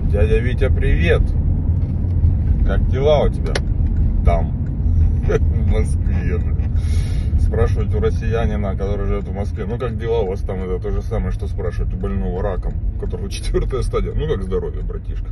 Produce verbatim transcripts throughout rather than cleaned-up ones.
Дядя Витя, привет! Как дела у тебя там, в Москве, блин? Спрашивать у россиянина, который живет в Москве, ну как дела у вас там, это то же самое, что спрашивать у больного раком, у которого четвертая стадия. Ну как здоровье, братишка?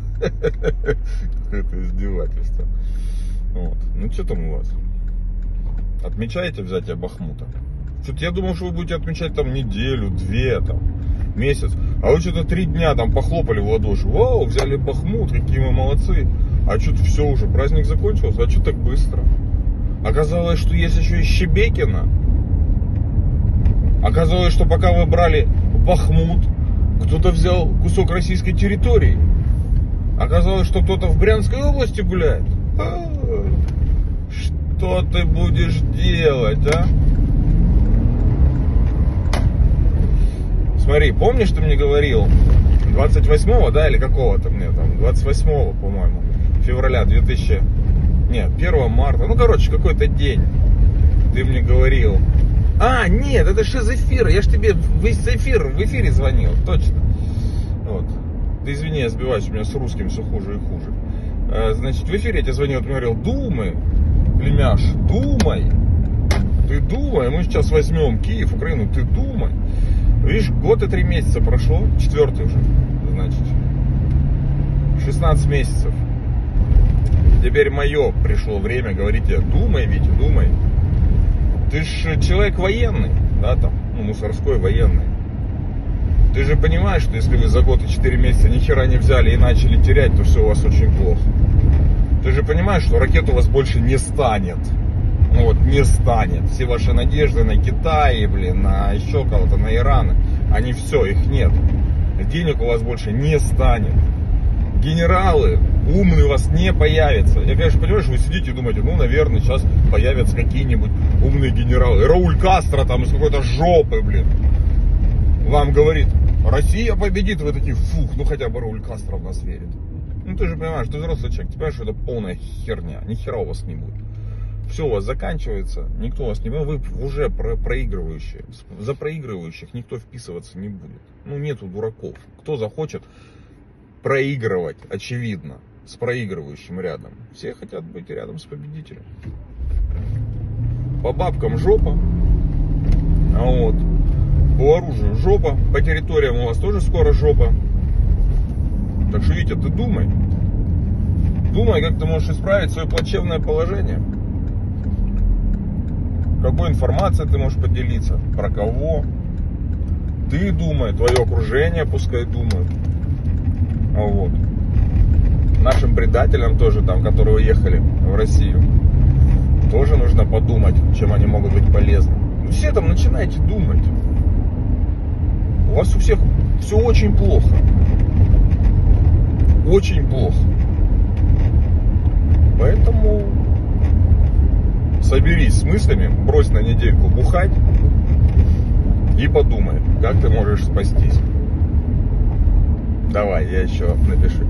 Это издевательство. Вот. Ну что там у вас? Отмечаете взятие Бахмута? Что-то я думал, что вы будете отмечать там неделю, две, там, месяц. А вы что-то три дня там похлопали в ладоши. Вау, взяли Бахмут, какие мы молодцы. А что-то все уже, праздник закончился. А что так быстро? Оказалось, что есть еще и Щебекино. Оказалось, что пока вы брали Бахмут, кто-то взял кусок российской территории. Оказалось, что кто-то в Брянской области гуляет. Что ты будешь делать, а? Смотри, помнишь, ты мне говорил двадцать восьмого, да, или какого-то мне там, двадцать восьмого, по-моему, февраля две тысячи, нет, первого марта, ну, короче, какой-то день, ты мне говорил, а, нет, это же из эфира, я ж тебе в эфир, в эфире звонил, точно, вот, ты извини, я сбиваюсь, у меня с русским все хуже и хуже, значит, в эфире я тебе звонил, ты мне говорил, думай, племяш, думай, ты думай, мы сейчас возьмем Киев, Украину, ты думай. Видишь, год и три месяца прошло, четвертый уже, значит, шестнадцать месяцев. Теперь мое пришло время говорить тебе, думай, Витя, думай. Ты ж человек военный, да, там, ну, мусорской военный. Ты же понимаешь, что если вы за год и четыре месяца ни хера не взяли и начали терять, то все у вас очень плохо. Ты же понимаешь, что ракет у вас больше не станет. Ну вот, не станет. Все ваши надежды на Китай, блин, на еще кого-то, на Иран, они все, их нет. Денег у вас больше не станет. Генералы умные у вас не появятся. Я, конечно, понимаю, что вы сидите и думаете, ну, наверное, сейчас появятся какие-нибудь умные генералы. Рауль Кастро там из какой-то жопы, блин, вам говорит, Россия победит. Вы такие, фух, ну хотя бы Рауль Кастро в нас верит. Ну ты же понимаешь, ты взрослый человек, ты понимаешь, что это полная херня. Ни хера у вас не будет. Все у вас заканчивается, никто вас не будет, вы уже про проигрывающие. За проигрывающих никто вписываться не будет. Ну, нету дураков. Кто захочет проигрывать, очевидно, с проигрывающим рядом? Все хотят быть рядом с победителем. По бабкам жопа, а вот по оружию жопа, по территориям у вас тоже скоро жопа. Так что, Витя, ты думай. Думай, как ты можешь исправить свое плачевное положение. Какой информацией ты можешь поделиться, про кого. Ты думай, твое окружение пускай думает. А вот. Нашим предателям тоже, там, которые уехали в Россию, тоже нужно подумать, чем они могут быть полезны. Ну, все там начинайте думать. У вас у всех все очень плохо. Очень плохо. Поэтому соберись с мыслями, брось на недельку бухать и подумай, как ты можешь спастись. Давай, я еще напишу.